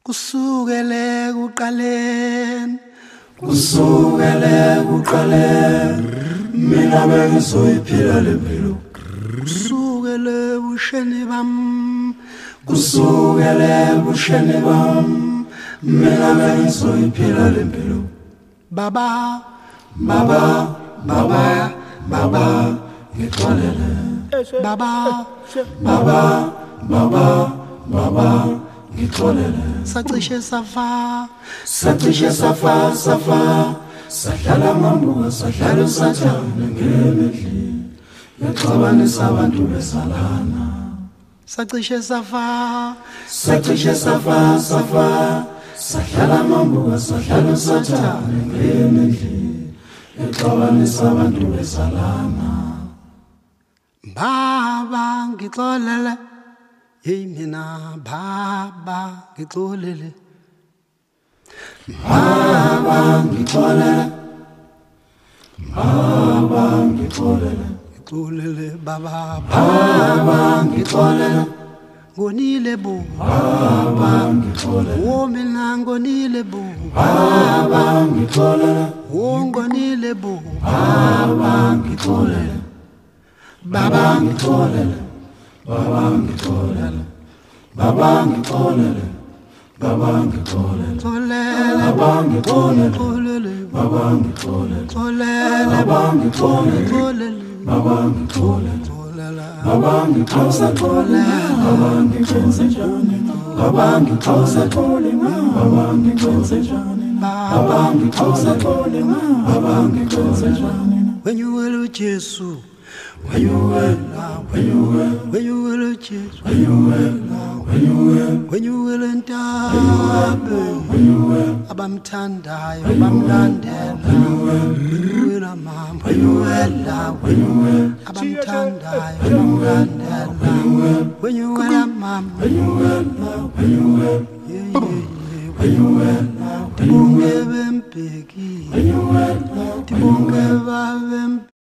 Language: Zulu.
kusukele kuqaleni mina bengizoyiphila lempilo kusukele busheni bam mina bengizoyiphila lempilo baba ngixolele baba ngixolele sacishe safa sadlala mambuka sadlala usathane ngemidli yaxabanisa abantu besalana sacishe safa sadlala mambuka sadlala usathane ngemidli yaxabanisa abantu besalana baba ngixolele hey mina baba ngixolele ngixolele baba ngixolele ngonile bo baba ngixolele wo mina ngonile bo baba ngixolele wo ngonile bo baba ngixolele baba ngixolele baba ngixolele baba ngixolele baba ngixolele xolele baba ngixolele xolele baba ngixolele xolele baba ngixolele xolele baba ngixolele xolele baba ngixolele baba ngixolele baba ngixolele baba ngixolele baba ngixolele baba ngixolele when you will Jesus when you will Jesus when when you will ntabe abamthandayo bamlandela when you will mama when you will abamthandayo bamlandela when you will mama when you will tibonge bempeki tibonge babem